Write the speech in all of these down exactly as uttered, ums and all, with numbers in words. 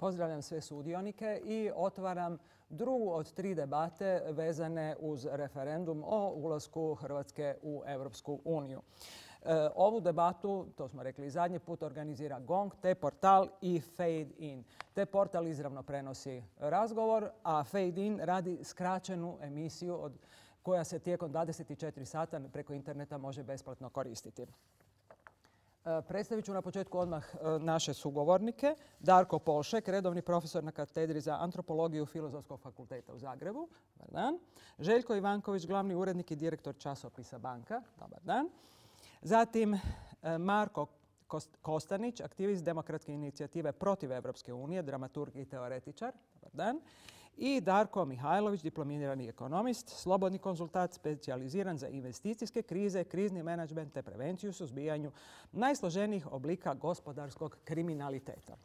Pozdravljam sve sudionike i otvaram drugu od tri debate vezane uz referendum o ulasku Hrvatske u Europsku uniju. Ovu debatu, to smo rekli zadnji put, organizira Gong, te portal i Fade In. Te portal izravno prenosi razgovor, a Fade In radi skraćenu emisiju od koja se tijekom dvadeset četiri sata preko interneta može besplatno koristiti. Predstavit ću na početku odmah naše sugovornike. Darko Polšek, redovni profesor na katedri za antropologiju Filozofskog fakulteta u Zagrebu. Dobar dan. Željko Ivanković, glavni urednik i direktor časopisa Banka. Dobar dan. Zatim Marko Kostanić, aktivist demokratske inicijative protiv Europske unije, dramaturg i teoretičar. Dobar dan. I Darko Mihajlović, diplomirani ekonomist, slobodni konzultant specijaliziran za investicijske krize, krizni menadžment te prevenciju u suzbijanju najsloženijih oblika gospodarskog kriminaliteta.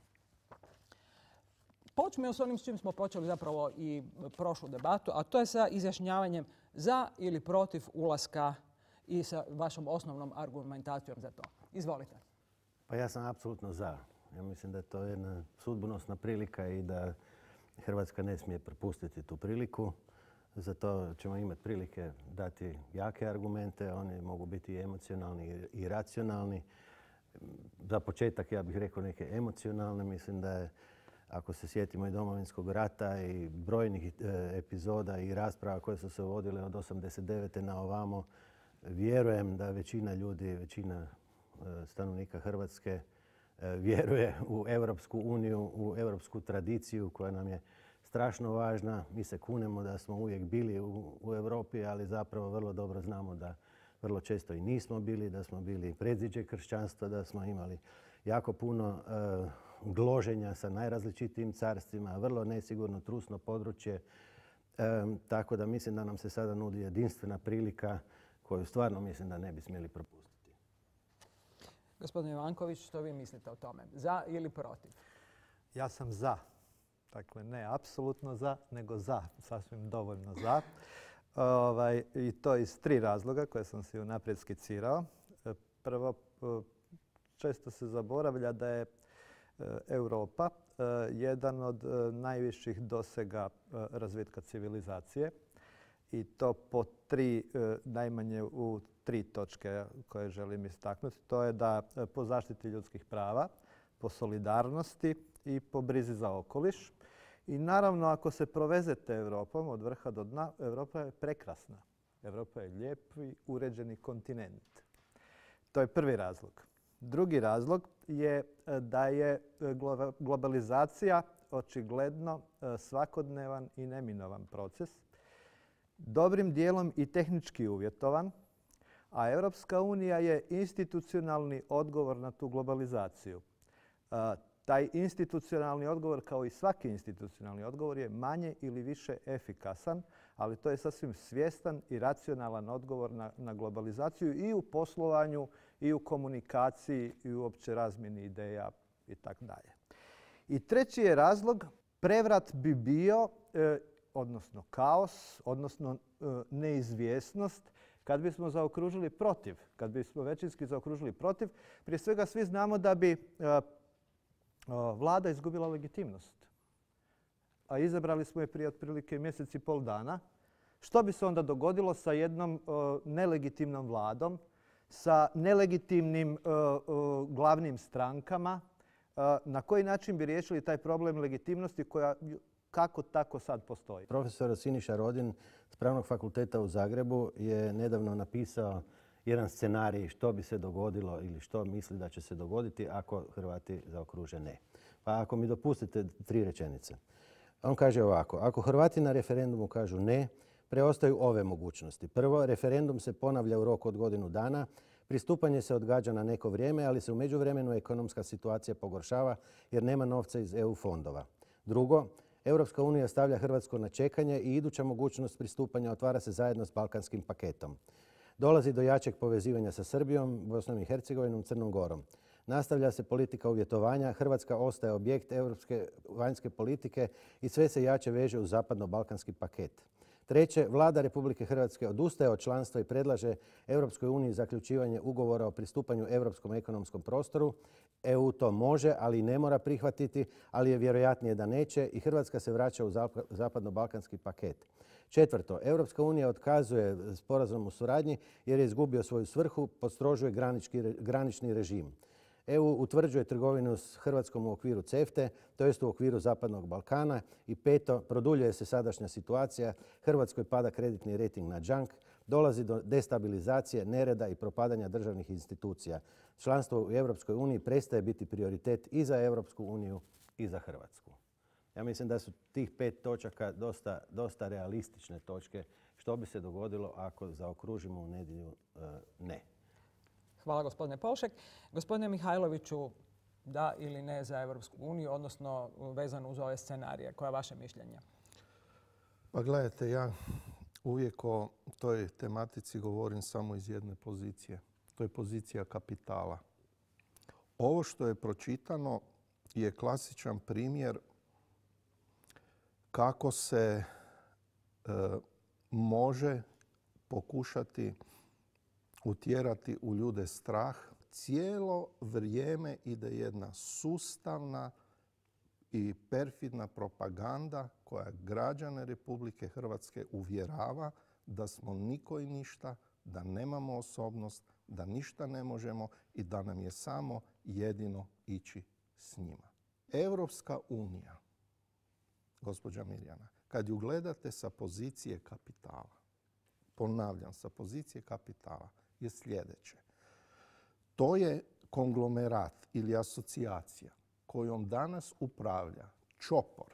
Počnemo s onim s čim smo počeli zapravo i prošlu debatu, a to je sa izjašnjavanjem za ili protiv ulaska i sa vašom osnovnom argumentacijom za to. Izvolite. Pa ja sam apsolutno za. Ja mislim da je to jedna sudbonosna prilika i da Hrvatska ne smije propustiti tu priliku. Zato ćemo imati prilike dati jake argumente. Oni mogu biti i emocionalni i racionalni. Za početak ja bih rekao neke emocionalne. Mislim da je, ako se sjetimo i Domovinskog rata i brojnih epizoda i rasprava koje su se vodile od osamdeset devete na ovamo, vjerujem da većina ljudi, većina stanovnika Hrvatske vjeruje u Europsku uniju, u europsku tradiciju koja nam je strašno važna. Mi se kunemo da smo uvijek bili u, u Europi, ali zapravo vrlo dobro znamo da vrlo često i nismo bili, da smo bili predziđe kršćanstva, da smo imali jako puno uh, gloženja sa najrazličitijim carstvima, vrlo nesigurno trusno područje. Um, tako da mislim da nam se sada nudi jedinstvena prilika koju stvarno mislim da ne bi smjeli propustiti. Gospodin Ivanković, što vi mislite o tome? Za ili protiv? Ja sam za. Dakle, ne apsolutno za, nego za. Sasvim dovoljno za. Ovaj, I to iz tri razloga koje sam si unaprijed skicirao. Prvo, često se zaboravlja da je Europa jedan od najviših dosega razvitka civilizacije. I to po tri, najmanje u tri točke koje želim istaknuti. To je da po zaštiti ljudskih prava, po solidarnosti i po brizi za okoliš. I naravno, ako se provezete Europom od vrha do dna, Europa je prekrasna. Europa je lijep i uređeni kontinent. To je prvi razlog. Drugi razlog je da je globalizacija očigledno svakodnevan i neminovan proces, dobrim dijelom i tehnički uvjetovan, a Europska unija je institucionalni odgovor na tu globalizaciju. Taj institucionalni odgovor, kao i svaki institucionalni odgovor, je manje ili više efikasan, ali to je sasvim svjestan i racionalan odgovor na, na globalizaciju i u poslovanju, i u komunikaciji, i u opće razmjeni ideja i tako dalje. I treći je razlog, prevrat bi bio, e, odnosno kaos, odnosno e, neizvjesnost, kad bismo zaokružili protiv, kad bismo većinski zaokružili protiv, prije svega svi znamo da bi e, vlada izgubila legitimnost. A izabrali smo je prije otprilike mjesec i pol dana. Što bi se onda dogodilo sa jednom uh, nelegitimnom vladom, sa nelegitimnim uh, uh, glavnim strankama? Uh, na koji način bi riješili taj problem legitimnosti koja kako tako sad postoji? Profesor Siniša Rodin s Pravnog fakulteta u Zagrebu je nedavno napisao jedan scenarij što bi se dogodilo ili što misli da će se dogoditi ako Hrvati zaokruže ne. Pa ako mi dopustite tri rečenice. On kaže ovako: ako Hrvati na referendumu kažu ne, preostaju ove mogućnosti. Prvo, referendum se ponavlja u roku od godinu dana, pristupanje se odgađa na neko vrijeme, ali se u međuvremenu ekonomska situacija pogoršava jer nema novca iz E U fondova. Drugo, Europska unija stavlja Hrvatsku na čekanje i iduća mogućnost pristupanja otvara se zajedno s balkanskim paketom. Dolazi do jačeg povezivanja sa Srbijom, Bosnom i Hercegovinom, Crnom Gorom. Nastavlja se politika uvjetovanja, Hrvatska ostaje objekt europske vanjske politike i sve se jače veže uz zapadno-balkanski paket. Treće, Vlada Republike Hrvatske odustaje od članstva i predlaže Europskoj uniji zaključivanje ugovora o pristupanju Europskom ekonomskom prostoru. E U to može, ali i ne mora prihvatiti, ali je vjerojatnije da neće i Hrvatska se vraća u zapadno-balkanski paket. Četvrto, Europska unija otkazuje sporazum o suradnji jer je izgubio svoju svrhu, postrožuje granični režim. E U utvrđuje trgovinu s Hrvatskom u okviru CEFTA-e, to jest u okviru Zapadnog Balkana. I peto, produljuje se sadašnja situacija, Hrvatskoj pada kreditni rejting na junk, dolazi do destabilizacije, nereda i propadanja državnih institucija. Članstvo u Europskoj uniji prestaje biti prioritet i za Europsku uniju i za Hrvatsku. Ja mislim da su tih pet točaka dosta, dosta realistične točke. Što bi se dogodilo ako zaokružimo u nedjelju ne? Hvala gospodine Polšek. Gospodine Mihajloviću, da ili ne za Europsku uniju, odnosno vezano uz ove scenarije. Koje je vaše mišljenje? Pa gledajte, ja uvijek o toj tematici govorim samo iz jedne pozicije. To je pozicija kapitala. Ovo što je pročitano je klasičan primjer kako se e, može pokušati utjerati u ljude strah. Cijelo vrijeme ide jedna sustavna i perfidna propaganda koja građane Republike Hrvatske uvjerava da smo niko i ništa, da nemamo osobnost, da ništa ne možemo i da nam je samo jedino ići s njima. Europska unija, gospođa Mirjana, kad ju gledate sa pozicije kapitala, ponavljam, sa pozicije kapitala, je sljedeće. To je konglomerat ili asocijacija kojom danas upravlja čopor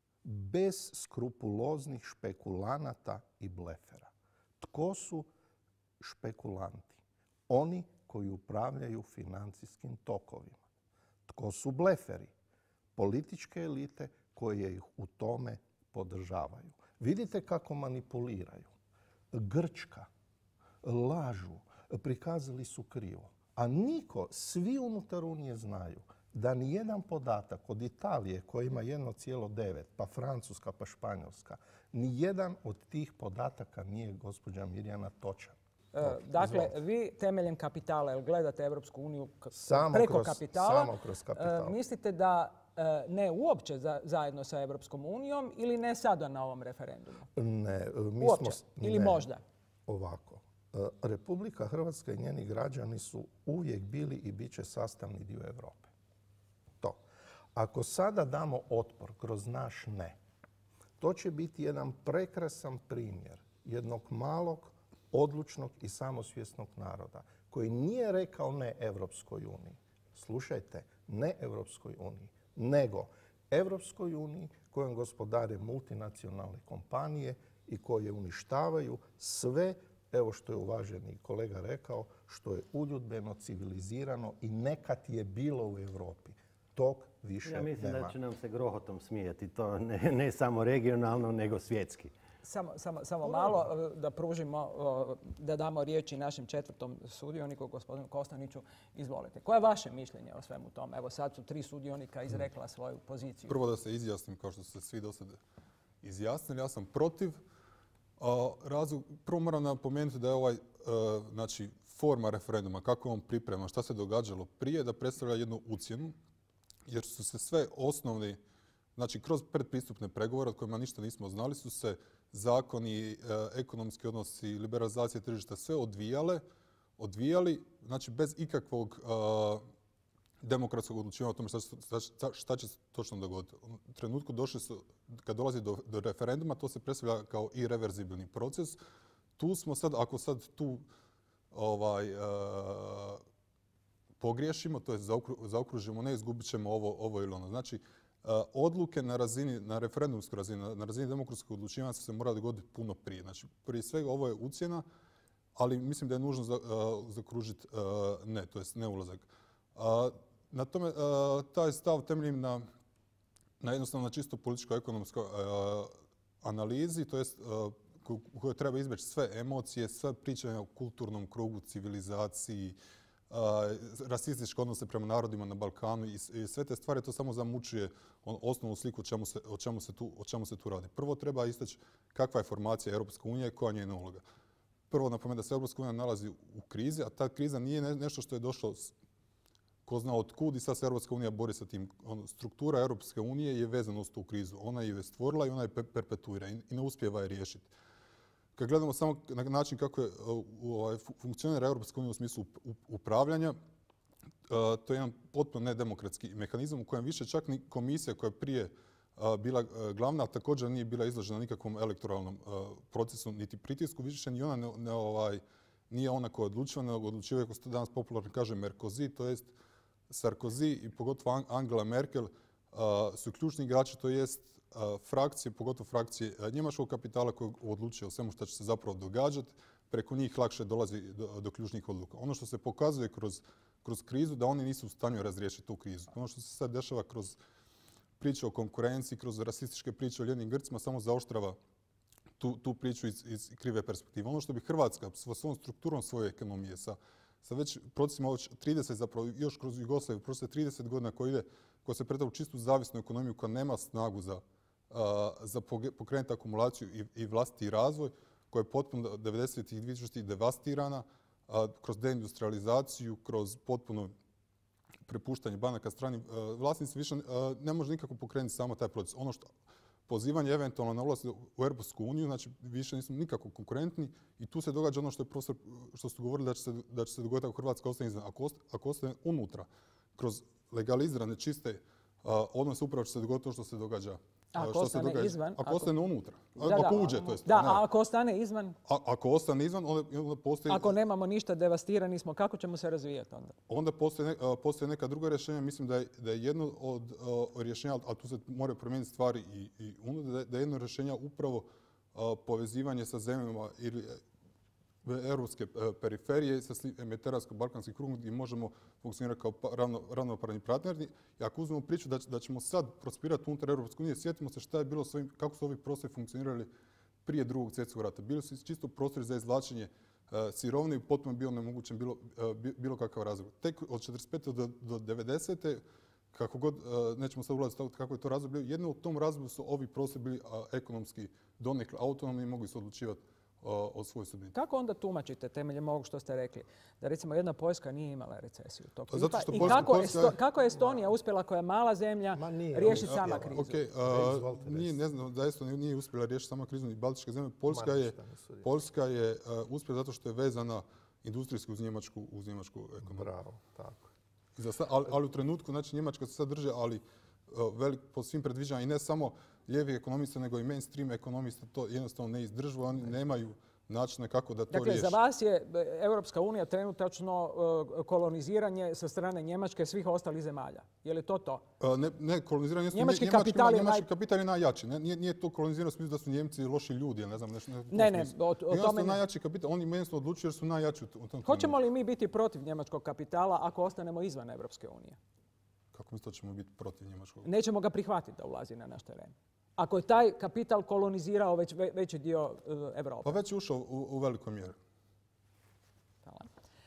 bez skrupuloznih špekulanata i blefera. Tko su špekulanti? Oni koji upravljaju financijskim tokovima. Tko su bleferi? Političke elite koje ih u tome podržavaju. Vidite kako manipuliraju. Grčka, lažu, prikazali su krivo. A niko, svi unutar Unije znaju da ni jedan podatak od Italije koja ima jedan zarez devet, pa Francuska, pa Španjolska, ni jedan od tih podataka nije, gospođa Mirjana, točan. E, dakle, Izvolite. Vi temeljem kapitala, jer gledate Europsku uniju samo preko kroz, kapitala, samo kroz kapital. E, mislite da e, ne uopće za, zajedno sa Europskom unijom ili ne sada na ovom referendumu? Ne. Mi uopće? Smo, ili ne, možda? Ovako. Republika Hrvatska i njeni građani su uvijek bili i bit će sastavni dio Europe. To. Ako sada damo otpor kroz naš ne, to će biti jedan prekrasan primjer jednog malog, odlučnog i samosvjesnog naroda koji nije rekao ne Europskoj uniji. Slušajte, ne Europskoj uniji, nego Europskoj uniji kojom gospodare multinacionalne kompanije i koje uništavaju sve, evo što je uvaženi kolega rekao, što je uljudbeno, civilizirano i nekad je bilo u Europi. Tog više nema. Ja mislim nema. Da će nam se grohotom smijati. To ne, ne samo regionalno, nego svjetski. Samo, samo, samo malo da pružimo, da damo riječi našem četvrtom sudioniku, gospodinu Kostaniću. Izvolite. Koje je vaše mišljenje o svemu tome? Evo sad su tri sudionika izrekla svoju poziciju. Prvo da se izjasnim, kao što ste svi do sada izjasnili, ja sam protiv. A, razlog, prvo moram napomenuti da je ovaj, a, znači, forma referenduma, kako je on priprema, šta se događalo prije, da predstavlja jednu ucjenu, jer su se sve osnovni, znači kroz predpristupne pregovore od kojima ništa nismo znali, su se zakoni, e, ekonomski odnosi, liberalizacija tržišta sve odvijale, odvijali, znači bez ikakvog a, demokratskog odlučivanja o tome šta, šta, šta će se točno dogoditi. U trenutku došli su, kad dolazi do, do referenduma, to se predstavlja kao irreverzibilni proces. Tu smo sad, ako sad tu ovaj, uh, pogriješimo, to je zaokru, zaokružimo, ne izgubit ćemo ovo, ovo ili ono. Znači, uh, odluke na razini, na referendumskoj razini, na, na razini demokratskog odlučivanja se mora dogoditi puno prije. Znači, prije svega ovo je ucjena, ali mislim da je nužno za, uh, zakružiti uh, ne, to jest ne ulazak. Uh, na tome, uh, taj stav temeljim na, na jednostavno na čisto političko-ekonomskoj uh, analizi, to jest uh, u kojoj treba izbjeći sve emocije, sve pričanje o kulturnom krugu, civilizaciji, rasističke odnose prema narodima na Balkanu i sve te stvari, to samo zamučuje osnovnu sliku o čemu se, o čemu se, tu, o čemu se tu radi. Prvo treba istaći kakva je formacija Europske unije i koja je njena uloga. Prvo napomenuti da se Europska unija nalazi u krizi, a ta kriza nije nešto što je došlo ko zna od kud i sad se Europska unija bori sa tim. Struktura Europske unije je vezana uz tu krizu. Ona je stvorila i ona je perpetuira i ne uspijeva je riješiti. Kad gledamo samo na način kako je funkcionira Europska unija u smislu upravljanja, to je jedan potpuno nedemokratski mehanizam u kojem više čak ni komisija koja je prije bila glavna, također nije bila izložena nikakvom elektoralnom procesu niti pritisku, više ni ona ne, ne, ovaj, nije ona koja odlučiva, nego odlučiva, kako se danas popularno kaže, Merkozy, to jest Sarkozy i pogotovo Angela Merkel su ključni igrači, to jest frakcije, pogotovo frakcije njemačkog kapitala koji odlučuje o svemu što će se zapravo događati, preko njih lakše dolazi do, do ključnih odluka. Ono što se pokazuje kroz, kroz krizu, da oni nisu u stanju razriješiti tu krizu. Ono što se sad dešava kroz priče o konkurenciji, kroz rasističke priče o ljenim Grcima, samo zaoštrava tu, tu priču iz, iz krive perspektive. Ono što bi Hrvatska sa svojom strukturom svoje ekonomije, sa, sa već procesima već trideset, zapravo još kroz Jugoslaviju, prošle trideset godina koja ide, koja se pretvara u čistu zavisnu ekonomiju, koja nema snagu za, uh, za pokrenuti akumulaciju i, i vlastiti razvoj, koja je potpuno devedesetih i dvidesetih devastirana, uh, kroz deindustrializaciju, kroz potpuno prepuštanje banaka stranim uh, vlasnici, više uh, ne može nikako pokrenuti samo taj proces. Ono što pozivanje eventualno na ulaz u Europsku uniju, znači više nismo nikako konkurentni i tu se događa ono što je profesor, što su govorili da će se, da će se dogoditi ako Hrvatska ostane izvan. Ako, ako ostane unutra, kroz legalizirane, čiste uh, odnose, upravo će se dogoditi to što se događa. Ako što ostane se događa, izvan. Ako, ako ostane unutra. Da, da, ako uđe, to jest. Da, ne, a ako ostane izvan? A, ako ostane izvan, onda, onda postoji... Ako nemamo ništa, devastirani smo, kako ćemo se razvijati onda? Onda postoje, ne, postoje neka druga rješenja. Mislim da je, da je jedno od uh, rješenja, a tu se moraju promijeniti stvari i, i unutra, da, da je jedno rješenja upravo uh, povezivanje sa zemljama ili europske periferije sa mediteransko-balkanski krug gdje možemo funkcionirati kao ravno, ravnopravni partneri. I ako uzmemo priču da, da ćemo sad prospirati unutar Europske unije, sjetimo se šta je bilo s ovim, kako su ovi prostori funkcionirali prije drugog svjetskog rata. Bili su čisto prostori za izvlačenje uh, sirovine i potpuno bio nemogućen bilo, uh, bilo kakav razlog. Tek od četrdeset pete do, do devedesete kako god, uh, nećemo sad ulaziti kako je to razdoblje, jedno u tom razdoblju su ovi prostori bili uh, ekonomski donekle autonomni i mogli se odlučivati o svojoj sudbini. Kako onda tumačite temeljem ovog što ste rekli? Da recimo jedna Poljska nije imala recesiju tog tipa. Zato što I Poljska, kako, Poljska... Esto, kako je Estonija uspjela, koja je mala zemlja, riješiti sama krizu? Okay, uh, nije, ne znam, da Estonija nije uspjela riješiti sama krizu ni Baltičke zemlje. Poljska je, Poljska je uh, uspjela zato što je vezana industrijski uz njemačku, uz njemačku ekonomiju. Bravo, tako. Sad, ali, ali u trenutku, znači Njemačka se sad drže, ali uh, velik, po svim predviđanjima i ne samo lijevi ekonomista, nego i mainstream ekonomista to jednostavno ne izdržuju. Oni ne. nemaju načina kako da to dakle, riješi. Za vas je Europska unija trenutačno uh, koloniziranje sa strane Njemačke svih ostalih zemalja. Je li to to? Uh, ne, ne koloniziranje. Njemački Njemački kapital je, njemački naj... kapital je najjači. Ne, nije, nije to kolonizirano u smislu da su Njemci loši ljudi. Ne, znam, nešto, ne, ne, ne o, o tome ne. Najjači kapital. Oni jednostavno odlučuju jer su najjači u tom. Hoćemo li mi biti protiv njemačkog kapitala ako ostanemo izvan Europske unije? Kako mislite da ćemo biti protiv njemačkog? Nećemo ga prihvatiti da ulazi na naš teren. Ako je taj kapital kolonizirao već veći dio Europe. Pa već je ušao u, u velikoj mjeri. Hvala.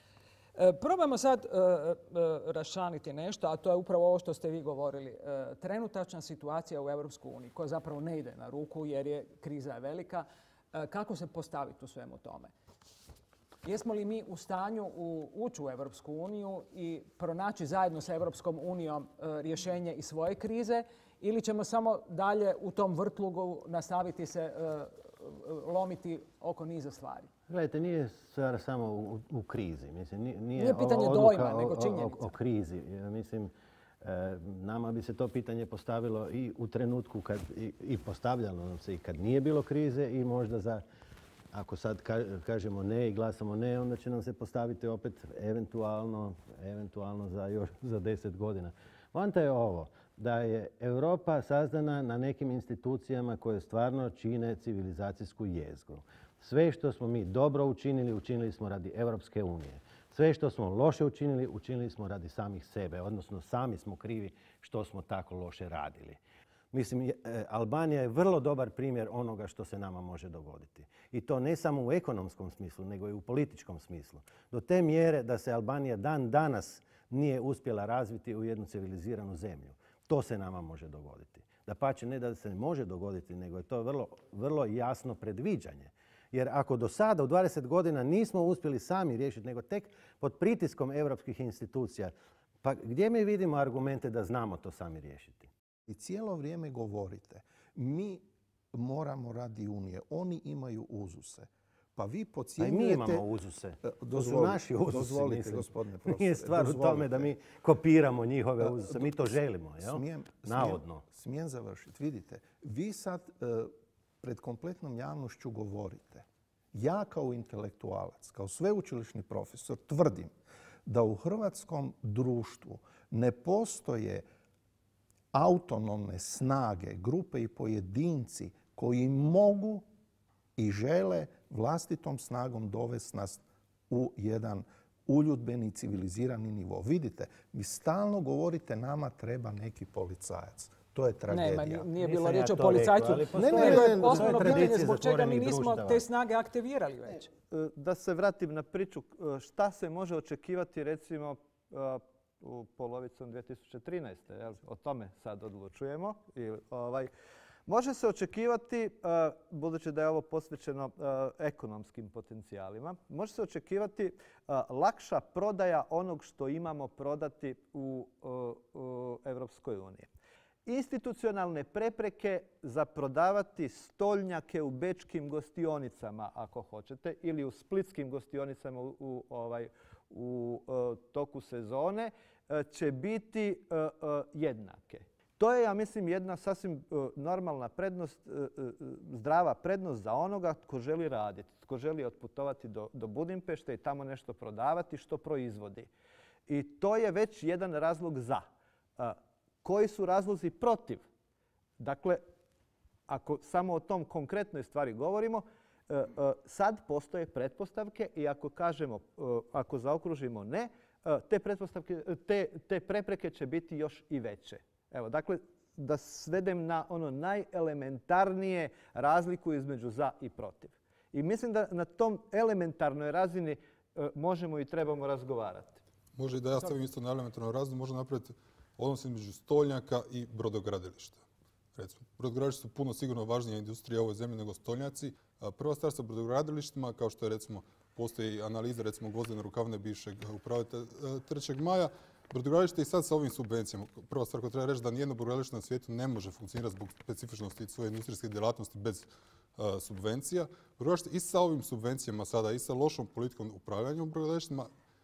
E, probajmo sad e, e, raščlaniti nešto, a to je upravo ovo što ste vi govorili. E, trenutačna situacija u Europskoj uniji, koja zapravo ne ide na ruku jer je kriza je velika. E, kako se postaviti u svemu tome? Jesmo li mi u stanju u, ući u Europsku uniju i pronaći zajedno sa Europskom unijom e, rješenje i svoje krize, ili ćemo samo dalje u tom vrtlugu nastaviti se uh, lomiti oko niza stvari? Gledajte, nije stvar samo u, u krizi. Mislim, nije, nije pitanje dojma, nego činjenica. O, o, o krizi. Mislim, e, nama bi se to pitanje postavilo i u trenutku kad, i, i postavljalo nam se i kad nije bilo krize i možda za, ako sad ka, kažemo ne i glasamo ne, onda će nam se postaviti opet eventualno, eventualno za još za deset godina. Poanta je ovo, da je Europa sazdana na nekim institucijama koje stvarno čine civilizacijsku jezgru. Sve što smo mi dobro učinili, učinili smo radi Europske unije. Sve što smo loše učinili, učinili smo radi samih sebe, odnosno sami smo krivi što smo tako loše radili. Mislim, Albanija je vrlo dobar primjer onoga što se nama može dogoditi. I to ne samo u ekonomskom smislu, nego i u političkom smislu. Do te mjere da se Albanija dan danas nije uspjela razviti u jednu civiliziranu zemlju. To se nama može dogoditi. Dapače, ne da se može dogoditi, nego je to vrlo, vrlo jasno predviđanje. Jer ako do sada u dvadeset godina nismo uspjeli sami riješiti, nego tek pod pritiskom europskih institucija, pa gdje mi vidimo argumente da znamo to sami riješiti? I cijelo vrijeme govorite, mi moramo radi Unije, oni imaju uzuse. Pa vi podcjenjujete... A i mi imamo uzuse. To su naši uzusi, dozvolite, mislim. Gospodine profesore. Nije stvar dozvolite. u tome da mi kopiramo njihove uzuse. Mi to želimo, jel? Smijem, Navodno. Smijem, smijem završiti. Vidite, vi sad uh, pred kompletnom javnošću govorite. Ja kao intelektualac, kao sveučilišni profesor, tvrdim da u hrvatskom društvu ne postoje autonomne snage, grupe i pojedinci koji mogu i žele vlastitom snagom dovesti nas u jedan uljudbeni, civilizirani nivo. Vidite, vi stalno govorite nama treba neki policajac. To je tragedija. Nema, nije Nisam bilo ja riječ o to policajcu. rekao, ali Ne, postoje- nego je postoje osnovno tradicije pitanje zbog čega mi zatvorenih nismo društava. te snage aktivirali već. E, Da se vratim na priču, e, šta se može očekivati recimo e, u polovicom dvije tisuće trinaeste. Jel? O tome sad odlučujemo. I, ovaj, može se očekivati, e, budući da je ovo posvećeno e, ekonomskim potencijalima, može se očekivati e, lakša prodaja onog što imamo prodati u, u, u Europskoj uniji. Institucionalne prepreke za prodavati stolnjake u bečkim gostionicama, ako hoćete, ili u splitskim gostionicama u, u, ovaj, u uh, toku sezone, uh, će biti uh, uh, jednake. To je, ja mislim, jedna sasvim uh, normalna prednost, uh, uh, zdrava prednost za onoga tko želi raditi, tko želi otputovati do, do Budimpešte i tamo nešto prodavati što proizvodi. I to je već jedan razlog za. Uh, Koji su razlozi protiv? Dakle, ako samo o tom konkretnoj stvari govorimo, sad postoje pretpostavke i ako kažemo, ako zaokružimo ne, te, pretpostavke, te, te prepreke će biti još i veće. Evo, dakle, da svedem na ono najelementarnije razliku između za i protiv. I mislim da na tom elementarnoj razini možemo i trebamo razgovarati. Može i da ja stavim isto na elementarnu razinu, može napraviti odnos između stolnjaka i brodogradilišta. Recimo, brodogradilišta su puno sigurno važnija industrija u ovoj zemlji nego stolnjaci. Prva stvar sa brodogradilištima, kao što je recimo, postoji analiza recimo Gvozdene Rukavne bivšeg upravitelja trećeg maja, brodogradilište i sad sa ovim subvencijama. Prva stvar koju treba reći da nijedno brodogradilište na svijetu ne može funkcionirati zbog specifičnosti svoje industrijske djelatnosti bez uh, subvencija. Brodogradilište i sa ovim subvencijama sada i sa lošom politikom upravljanja u brodogradilištima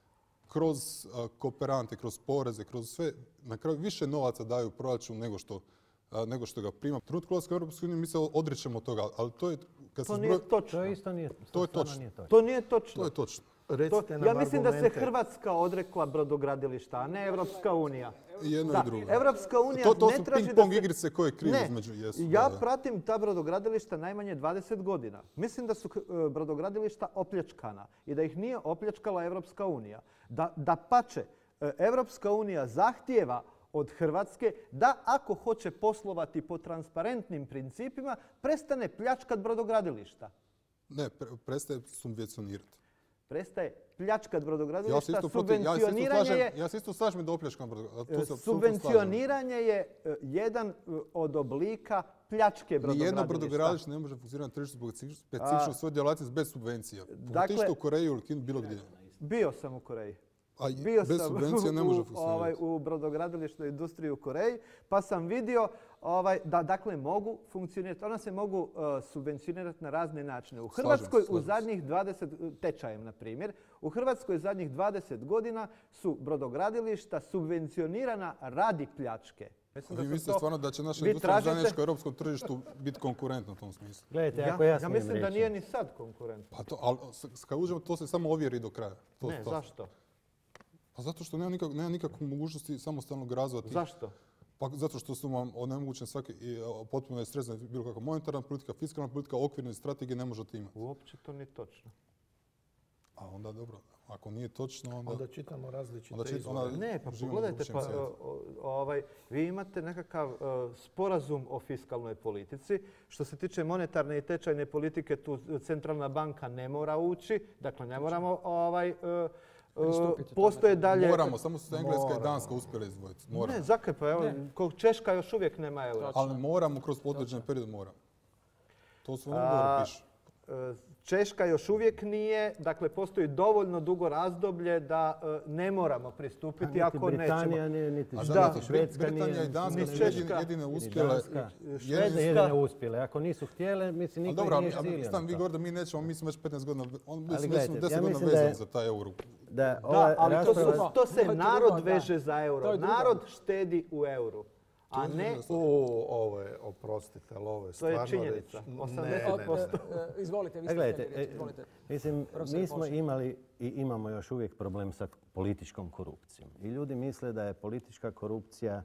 kroz uh, kooperante, kroz poreze, kroz sve, na kraju više novaca daju proračun nego što, uh, nego što ga prima. Trenutku ulaska u Europsku uniju mi se odričemo toga, ali to je... Kad To se nije zbroj... točno. To isto nije, To je stvarno točno. nije točno. To nije točno. To je točno. Recite To, nam ja mislim da se argumente. Hrvatska odrekla brodogradilišta, a ne Evropska unija. I jedno Da, i drugo. Evropska unija To, to ne su traži da ping-pong se... igrice koje krive Ne, između jesu. ja da, da. pratim ta brodogradilišta najmanje dvadeset godina. Mislim da su e, brodogradilišta opljačkana i da ih nije opljačkala Evropska unija. Da, da pače, e, Evropska unija zahtijeva od Hrvatske da ako hoće poslovati po transparentnim principima, prestane pljačkat brodogradilišta. Ne, pre, prestaje subvencionirati. Prestaje pljačkat Ja brodogradilišta, se isto protiv, ja se isto subvencioniranje slažem, je... ja se isto slažem da opljačkam brodogradilišta. Tu se apsolutno slažem. Subvencioniranje je e, jedan e, od oblika pljačke brodogradilišta. Nijedno brodogradilište ne može funkcionirati na tržištu zbog specifičnosti svoje djelatnosti bez subvencija. Dakle- Dakle, u Koreji ili Kini, bilo gdje. Bio sam u Koreji. A i Bio bez sam subvencija ne može u, ovaj, funkcionirati. u brodogradilišnoj industriji u Koreji, pa sam vidio ovaj, da dakle mogu funkcionirati. Ona se mogu uh, subvencionirati na razne načine. U Slažem Hrvatskoj se, u slažem se. zadnjih dvadeset, tečajem na primjer, u Hrvatskoj zadnjih dvadeset godina su brodogradilišta subvencionirana radi pljačke. Mislim Vi su mislite to- stvarno da će naša vi industrija na tražite- zajedničkom europskom tržištu biti konkurentna u tom smislu? Gledajte, Ja, ako ja ja smijem mislim da reći. nije ni sad konkurentno. Pa to, ali s- kad uđemo, to se samo ovjeri do kraja. To, Ne, to- zašto? Pa zato što nema, nikak, nema nikakve mogućnosti samostalnog razvoja tih. Zašto? Pa zato što su vam onemogućene svake i, a, potpuno je srezana bilo kakva monetarna politika, fiskalna politika, okvirne strategije ne možete imati. Uopće to nije točno. A onda dobro. Ako nije točno, onda... Onda čitamo različite Onda čit- izvore. onda- Ne, pa živimo u pogledajte, drugčijem pa, svijetu. o- o- ovaj, vi imate nekakav e, sporazum o fiskalnoj politici. Što se tiče monetarne i tečajne politike, tu centralna banka ne mora ući. Dakle, ne moramo ovaj, e, e, Pristupiti postoje tome. dalje... Moramo, samo su Engleska i Moramo. Danska uspjeli izdvojiti. Moramo. Ne, zakaj pa evo, Ne. ko Češka još uvijek nema eura. Ali moramo kroz određen period moramo. To su u A, ugovoru piše. e, Češka još uvijek nije, dakle postoji dovoljno dugo razdoblje da e, ne moramo pristupiti Niti ako Britanija nećemo. nije, niti A Da. zato Švedska Britanija nije. i Danska ni su Češka, jedine, jedine ni uspjele. Danska. jedine- Švedska jedine uspjele. Ako nisu htjele, mislim, A niko dobro, ih ali nije silio stan, na vi to. govorite da mi nećemo, mi smo već petnaest godina, on, mi Ali smo gledajte, deset ja godina mislim da je- vezani za taj euro. Da, ova Da, ali to, su, rasprava- to se To je drugo, narod da. veže za To euro. je drugo. Narod štedi u euru, a je ne... druga stvar. U, ovo je, oprostite, ali ovo je To je stvarno činjenica. reći- osamdeset Ne, ne, ne. posto. E, e, Izvolite, vi E, ste gledajte, htjeli reći, e, izvolite. mislim, Profesor mi smo Bošnjak. imali i imamo još uvijek problem sa političkom korupcijom. I ljudi misle da je politička korupcija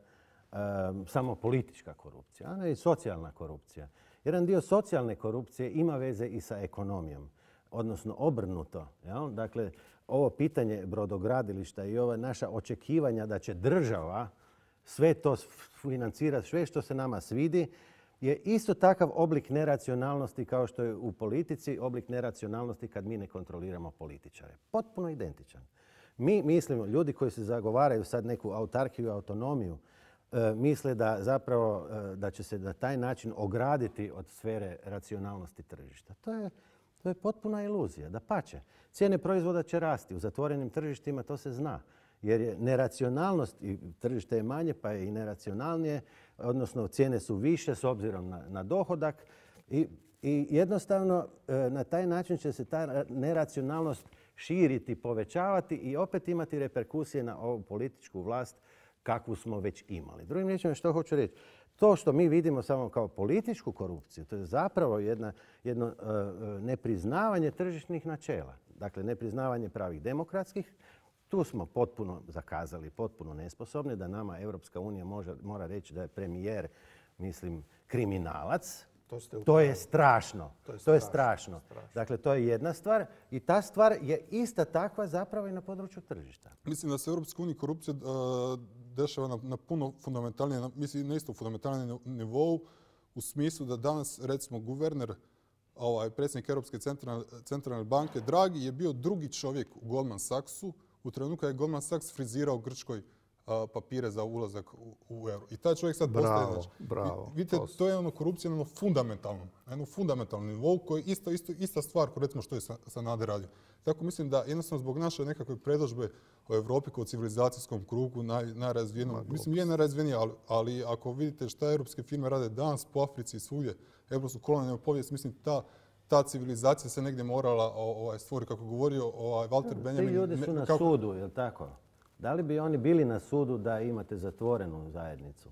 um, samo politička korupcija, a ne i socijalna korupcija. Jedan dio socijalne korupcije ima veze i sa ekonomijom, odnosno obrnuto. Jel? Dakle, ovo pitanje brodogradilišta i ova naša očekivanja da će država sve to financirati, sve što se nama svidi, je isto takav oblik neracionalnosti kao što je u politici oblik neracionalnosti kad mi ne kontroliramo političare. Potpuno identičan. Mi mislimo, ljudi koji se zagovaraju sad neku autarkiju, autonomiju, e, misle da zapravo e, da će se na taj način ograditi od sfere racionalnosti tržišta. To je, to je potpuna iluzija. Dapače, cijene proizvoda će rasti. U zatvorenim tržištima to se zna. Jer je neracionalnost, i tržište je manje pa je i neracionalnije, odnosno cijene su više s obzirom na, na dohodak i, i jednostavno e, na taj način će se ta neracionalnost širiti, povećavati i opet imati reperkusije na ovu političku vlast kakvu smo već imali. Drugim riječima, što hoću reći, to što mi vidimo samo kao političku korupciju, to je zapravo jedna, jedno e, nepriznavanje tržišnih načela. Dakle, nepriznavanje pravih demokratskih. Tu smo potpuno zakazali, potpuno nesposobni da nama Europska unija može, mora reći da je premijer, mislim, kriminalac. To ste u To je pravu. strašno. To je To je strašno, strašno. strašno. Dakle, to je jedna stvar i ta stvar je ista takva zapravo i na području tržišta. Mislim da se u Europskoj uniji korupcija uh, dešava na, na puno fundamentalnije, na, mislim na isto fundamentalnijem nivou, u smislu da danas, recimo, guverner, ovaj, predsjednik Europske centralne, centralne banke, Draghi, je bio drugi čovjek u Goldman Sachsu u trenutku kada je Goldman Sachs frizirao Grčkoj uh, papire za ulazak u, u euro. I taj čovjek sad postaje... Bravo, znači, bravo. vi- Vidite, To su- to je ono korupcija na ono fundamentalnom, na jednom fundamentalnom nivou koji je isto, isto, ista stvar kao recimo što je Sa- Sanader radio. Tako mislim da jednostavno zbog naše nekakve predodžbe o Europi kao civilizacijskom krugu naj, najrazvijenom, mislim je najrazvijenija, ali, ali ako vidite šta europske firme rade danas po Africi i svugdje, europsku kolonijalnu povijest, mislim ta ta civilizacija se negdje morala ovaj, stvoriti, kako je govorio ovaj, Walter Ti Benjamin. ljudi su ne- na kako- sudu, je li tako? Da li bi oni bili na sudu da imate zatvorenu zajednicu?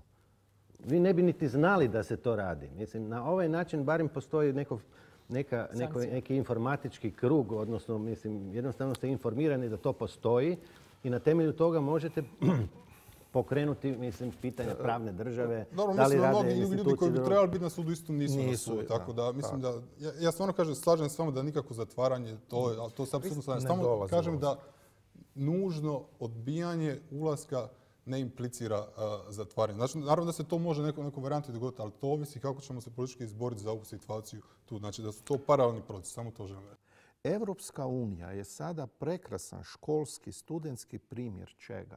Vi ne bi niti znali da se to radi. Mislim, na ovaj način barem postoji neko, neka, neko, Sankcije. neki informatički krug, odnosno mislim, jednostavno ste informirani da to postoji i na temelju toga možete pokrenuti, mislim, pitanja pravne države. Dobro, da li mislim da rade mnogi ljudi institucije koji bi drugo- trebali biti na sudu isto nisu, na Nisu, sudu. da, Tako da mislim tako. da, ja, ja stvarno kažem, slažem se s vama da nikako zatvaranje, to, je, ali to se apsolutno slažem. Ne Samo dolazi kažem do da nužno odbijanje ulaska ne implicira uh, zatvaranje. Znači, naravno da se to može neko, neko varijanti dogoditi, ali to ovisi kako ćemo se politički izboriti za ovu situaciju tu. Znači da su to paralelni procesi, samo to želim reći. Evropska unija je sada prekrasan školski, studentski primjer čega?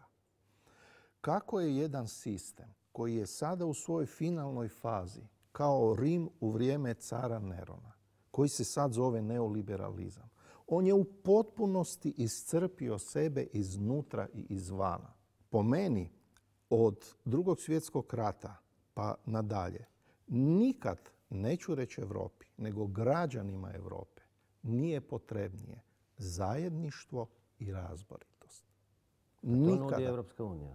Kako je jedan sistem koji je sada u svojoj finalnoj fazi kao Rim u vrijeme cara Nerona, koji se sad zove neoliberalizam, on je u potpunosti iscrpio sebe iznutra i izvana. Po meni, od Drugog svjetskog rata pa nadalje, nikad, neću reći Europi, nego građanima Europe, nije potrebnije zajedništvo i razboritost. To nudi Nikada. Europska unija.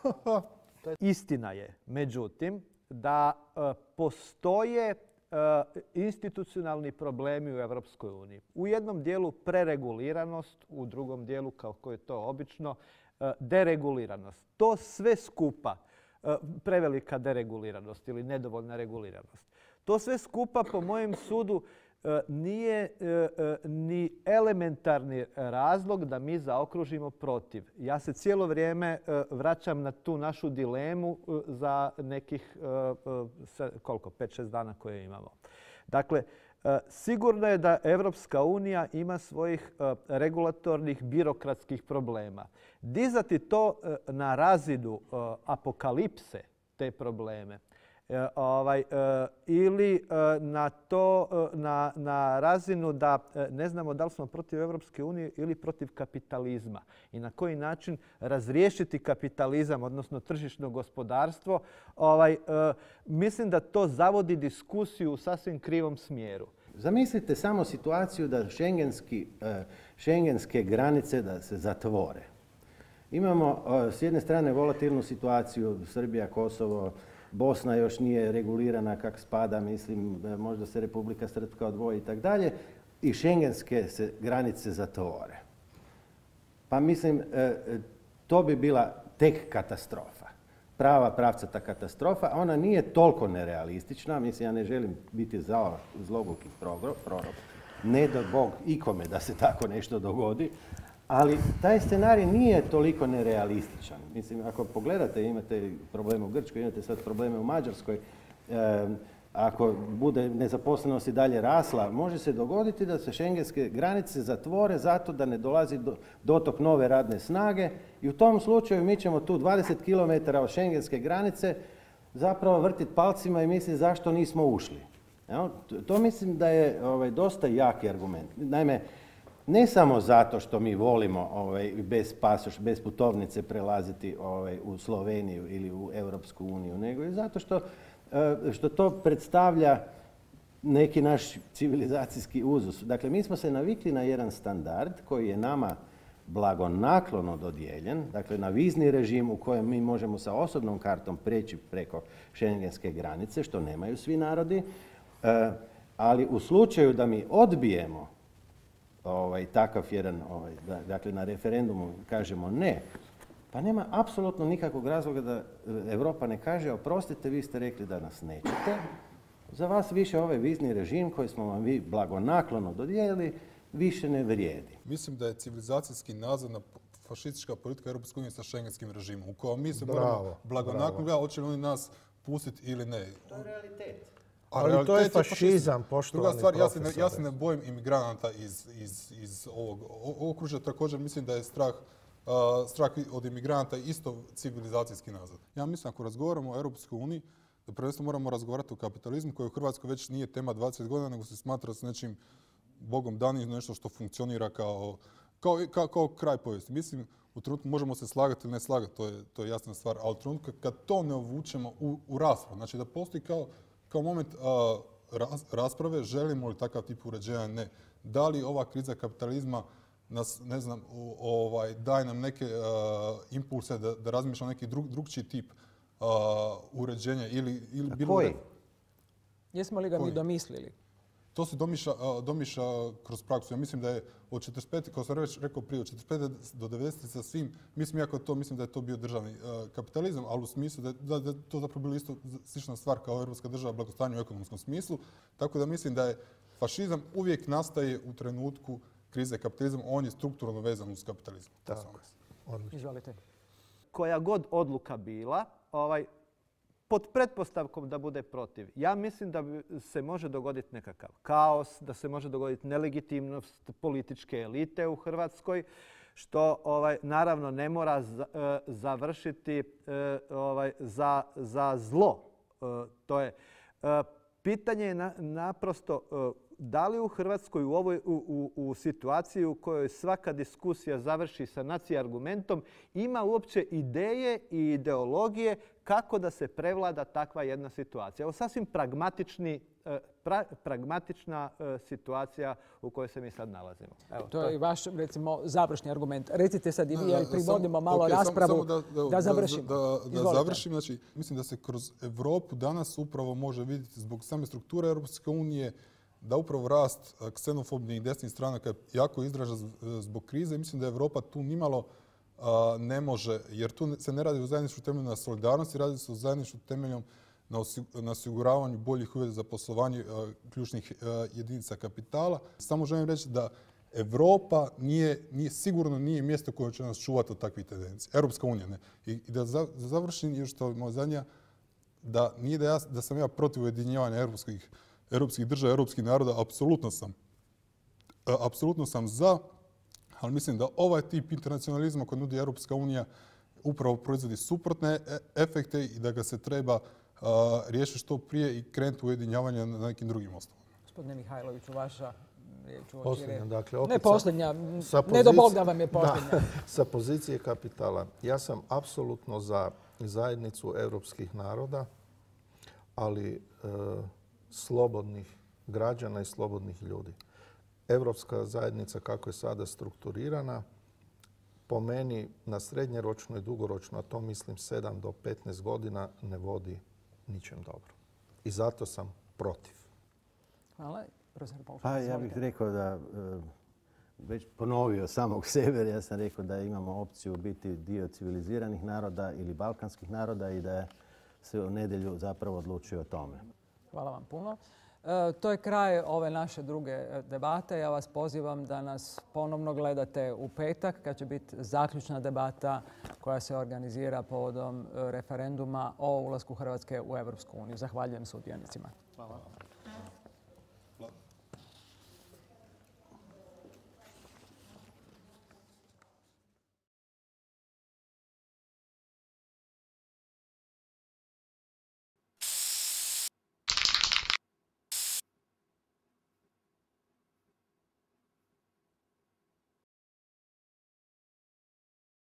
Istina je, međutim, da e, postoje e, institucionalni problemi u Europskoj uniji. U jednom dijelu prereguliranost, u drugom dijelu, kako je to obično, e, dereguliranost. To sve skupa, e, prevelika dereguliranost ili nedovoljna reguliranost. To sve skupa, po mojem sudu, nije ni elementarni razlog da mi zaokružimo protiv. Ja se cijelo vrijeme vraćam na tu našu dilemu za nekih koliko, pet šest dana koje imamo. Dakle, sigurno je da Evropska unija ima svojih regulatornih birokratskih problema. Dizati to na razinu apokalipse, te probleme, Ovaj, ili na, to, na, na razinu da ne znamo da li smo protiv Europske unije ili protiv kapitalizma i na koji način razriješiti kapitalizam, odnosno tržišno gospodarstvo. Ovaj, mislim da to zavodi diskusiju u sasvim krivom smjeru. Zamislite samo situaciju da šengenski, šengenske granice da se zatvore. Imamo s jedne strane volatilnu situaciju, Srbija, Kosovo, Bosna još nije regulirana kak spada, mislim, možda se Republika Srpska odvoji i tako dalje, i šengenske se granice zatvore. Pa mislim, to bi bila tek katastrofa. Prava pravcata katastrofa, a ona nije toliko nerealistična, mislim, ja ne želim biti zloguki prorok, ne da Bog ikome da se tako nešto dogodi, ali taj scenarij nije toliko nerealističan. Mislim, ako pogledate, imate probleme u Grčkoj, imate sad probleme u Mađarskoj, e, ako bude nezaposlenost i dalje rasla, može se dogoditi da se šengenske granice zatvore zato da ne dolazi do, dotok nove radne snage i u tom slučaju mi ćemo tu dvadeset kilometara od šengenske granice zapravo vrtiti palcima i misliti zašto nismo ušli. Evo, to, to mislim da je ovaj, dosta jaki argument. Naime, ne samo zato što mi volimo ovaj, bez pasoš, bez putovnice prelaziti ovaj, u Sloveniju ili u Europsku uniju, nego i zato što, što to predstavlja neki naš civilizacijski uzus. Dakle, mi smo se navikli na jedan standard koji je nama blagonaklono dodijeljen, dakle na vizni režim u kojem mi možemo sa osobnom kartom preći preko šengenske granice, što nemaju svi narodi, ali u slučaju da mi odbijemo Ovaj, takav jedan, ovaj, da, dakle na referendumu kažemo ne, pa nema apsolutno nikakvog razloga da Europa ne kaže oprostite, vi ste rekli da nas nećete, za vas više ovaj vizni režim koji smo vam vi blagonaklono dodijelili više ne vrijedi. Mislim da je civilizacijski nadzor na fašistička politika Europske unije sa šengenskim režimom u kojem mi se moramo blagonaklono gledati hoće li oni nas pustiti ili ne. To je realitet. Ali to je fašizam, poštovani Druga stvar, ja se, ne, profesore. ja se ne bojim imigranata iz, iz, iz ovog okružja. Također mislim da je strah, uh, strah od imigranata isto civilizacijski nazad. Ja mislim ako razgovaramo o Europskoj uniji, da prvenstveno moramo razgovarati o kapitalizmu koji u Hrvatskoj već nije tema dvadeset godina, nego se smatra s nečim bogom danim, nešto što funkcionira kao, kao, kao, kao kraj povijesti. Mislim, u trenutku možemo se slagati ili ne slagati, to je, to je jasna stvar, ali u trenutku kad to ne uvučemo u, u raspravu, znači da postoji kao Kao moment a, ras, rasprave, želimo li takav tip uređenja, ne. Da li ova kriza kapitalizma nas, ne znam, o, ovaj, daje nam neke a, impulse da, da razmišljamo neki drug, drugčiji tip a, uređenja ili, ili A bilo... koji? Jesmo li ga Koji? mi domislili? To se domišlja, domišlja kroz praksu. Ja mislim da je od četrdeset pete, kao sam već rekao prije, od četrdeset pete do devedesete sa svim, mislim jako to, mislim da je to bio državni uh, kapitalizam, ali u smislu da je, da, da je to zapravo bilo isto slična stvar kao europska država blagostanja u ekonomskom smislu. Tako da mislim da je fašizam uvijek nastaje u trenutku krize kapitalizma, on je strukturno vezan uz kapitalizam. Tako, odlično. Izvolite. Koja god odluka bila, ovaj, pod pretpostavkom da bude protiv. Ja mislim da se može dogoditi nekakav kaos, da se može dogoditi nelegitimnost političke elite u Hrvatskoj, što ovaj, naravno ne mora za, e, završiti e, ovaj, za, za zlo. E, to je. E, pitanje je na, naprosto e, da li u Hrvatskoj u, ovoj, u, u, u situaciji u kojoj svaka diskusija završi sa naci argumentom ima uopće ideje i ideologije kako da se prevlada takva jedna situacija. Ovo sasvim pragmatični, pra, pragmatična situacija u kojoj se mi sad nalazimo. Evo, to je i vaš, recimo, završni argument. Recite sad i vi, Ne, ali privodimo samo- malo ok, samo- raspravu samo da, da, da završimo. Da, da, da Izvolite. završim. Znači, mislim da se kroz Europu danas upravo može vidjeti zbog same strukture Europske unije da upravo rast a, ksenofobnih i desnih stranaka je jako izražen z- zbog krize. Mislim da Europa tu nimalo a, ne može, jer tu se ne radi o zajedništvu temelju na solidarnosti, radi se o zajedništvu temeljom na osiguravanju boljih uvjeta za poslovanje ključnih jedinica kapitala. Samo želim reći da Europa nije, nije, sigurno nije mjesto koje će nas čuvati od takvih tendencija. Europska unija ne. I, i da, za, da završim još što je moja zadnja, da nije da, ja, da sam ja protiv ujedinjavanja europskih, europskih država, europskih naroda, apsolutno sam. Apsolutno sam za, ali mislim da ovaj tip internacionalizma koji nudi Europska unija upravo proizvodi suprotne efekte i da ga se treba uh, riješiti što prije i krenuti u ujedinjavanje na nekim drugim osnovama. Gospodine Mihajloviću, vaša riječ u Posljednja, dakle, opet ne posljednja, sa ne do Bog da vam je posljednja. Da, sa pozicije kapitala. Ja sam apsolutno za zajednicu europskih naroda, ali e, slobodnih građana i slobodnih ljudi. Europska zajednica kako je sada strukturirana, po meni na srednjeročno i dugoročno, a to mislim sedam do petnaest godina, ne vodi ničem dobro. I zato sam protiv. Hvala. Pa ja bih rekao da, već ponovio samog sebe, ja sam rekao da imamo opciju biti dio civiliziranih naroda ili balkanskih naroda i da se u nedjelju zapravo odlučuje o tome. Hvala vam puno. E, to je kraj ove naše druge debate. Ja vas pozivam da nas ponovno gledate u petak kad će biti zaključna debata koja se organizira povodom referenduma o ulasku Hrvatske u Europsku uniju. Zahvaljujem sudionicima. Hvala.